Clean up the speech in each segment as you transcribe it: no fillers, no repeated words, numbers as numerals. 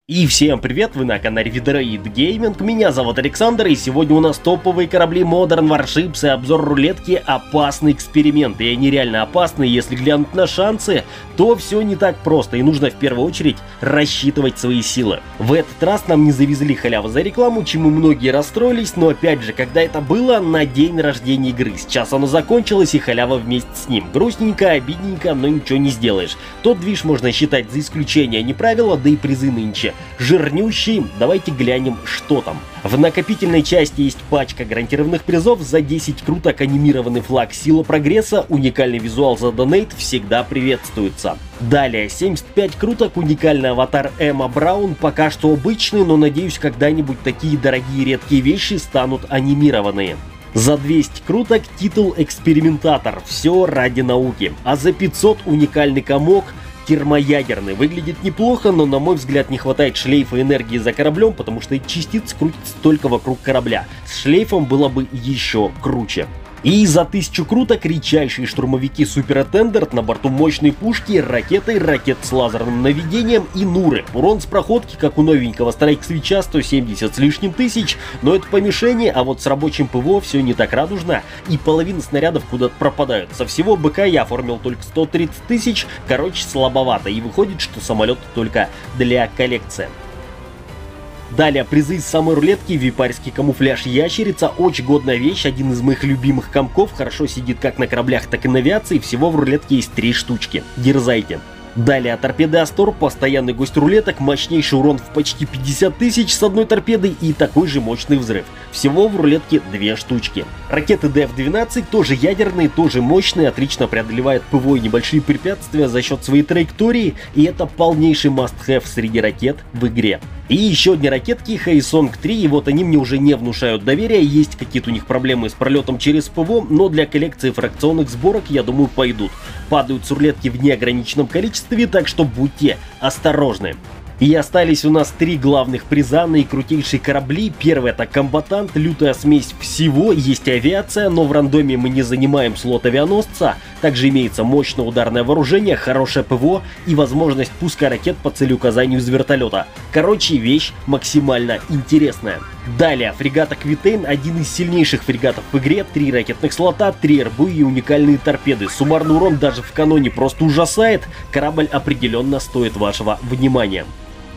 И всем привет, вы на канале Vidroid Gaming, меня зовут Александр, и сегодня у нас топовые корабли Modern Warships и обзор рулетки «Опасный эксперимент». И они реально опасны, если глянуть на шансы, то все не так просто, и нужно в первую очередь рассчитывать свои силы. В этот раз нам не завезли халяву за рекламу, чему многие расстроились, но опять же, когда это было на день рождения игры, сейчас оно закончилось и халява вместе с ним. Грустненько, обидненько, но ничего не сделаешь. Тот движ можно считать за исключение, не правило, да и призы нынче жирнющий. Давайте глянем, что там. В накопительной части есть пачка гарантированных призов, за 10 круток анимированный флаг Сила Прогресса, уникальный визуал за донейт всегда приветствуется. Далее 75 круток, уникальный аватар Эмма Браун, пока что обычный, но надеюсь, когда-нибудь такие дорогие редкие вещи станут анимированные. За 200 круток титул Экспериментатор, все ради науки, а за 500 уникальный комок термоядерный. Выглядит неплохо, но на мой взгляд не хватает шлейфа энергии за кораблем, потому что частиц крутится только вокруг корабля. С шлейфом было бы еще круче. И за 1000 круток редчайшие штурмовики Super Attendant, на борту мощной пушки, ракеты, ракет с лазерным наведением и нуры. Урон с проходки, как у новенького Strike Switch, 170 с лишним тысяч, но это по мишени, а вот с рабочим ПВО все не так радужно, и половина снарядов куда-то пропадают. Со всего БК я оформил только 130 тысяч, короче слабовато, и выходит, что самолет только для коллекции. Далее призы из самой рулетки, випарский камуфляж ящерица, очень годная вещь, один из моих любимых комков, хорошо сидит как на кораблях, так и на авиации, всего в рулетке есть 3 штучки, дерзайте. Далее торпеды Астор, постоянный гость рулеток, мощнейший урон в почти 50 тысяч с одной торпедой и такой же мощный взрыв. Всего в рулетке 2 штучки. Ракеты ДФ-12 тоже ядерные, тоже мощные, отлично преодолевают ПВО и небольшие препятствия за счет своей траектории, и это полнейший must-have среди ракет в игре. И еще одни ракетки Haesong 3, и вот они мне уже не внушают доверия, есть какие-то у них проблемы с пролетом через ПВО, но для коллекции фракционных сборок, я думаю, пойдут. Падают с рулетки в неограниченном количестве, так что будьте осторожны. И остались у нас 3 главных приза, наикрутейшие корабли. Первый это комбатант, лютая смесь всего, есть авиация, но в рандоме мы не занимаем слот авианосца. Также имеется мощное ударное вооружение, хорошее ПВО и возможность пуска ракет по целеуказанию из вертолета. Короче, вещь максимально интересная. Далее, фрегат Аквитейн, один из сильнейших фрегатов в игре, 3 ракетных слота, 3 РБ и уникальные торпеды. Суммарный урон даже в каноне просто ужасает, корабль определенно стоит вашего внимания.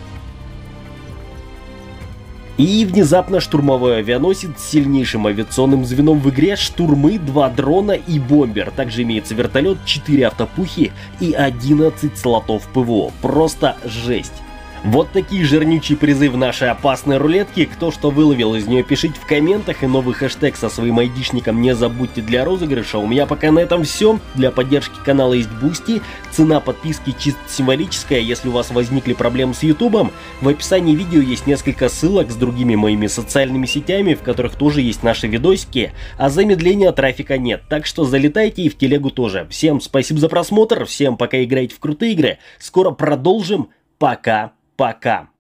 И внезапно штурмовой авианосец с сильнейшим авиационным звеном в игре, штурмы, 2 дрона и бомбер. Также имеется вертолет, 4 автопухи и 11 слотов ПВО. Просто жесть. Вот такие жирнючие призы в нашей опасной рулетке. Кто что выловил из нее, пишите в комментах, и новый хэштег со своим айдишником не забудьте для розыгрыша. У меня пока на этом все. Для поддержки канала есть Boosty. Цена подписки чисто символическая. Если у вас возникли проблемы с ютубом, в описании видео есть несколько ссылок с другими моими социальными сетями, в которых тоже есть наши видосики, а замедления трафика нет. Так что залетайте и в телегу тоже. Всем спасибо за просмотр, всем пока, играйте в крутые игры. Скоро продолжим. Пока. Пока.